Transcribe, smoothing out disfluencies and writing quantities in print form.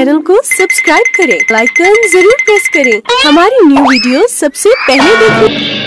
Channel को subscribe करें, lichen जरूर प्रेस करें हमारी न्यू वीडियो सबसे पहले देखने।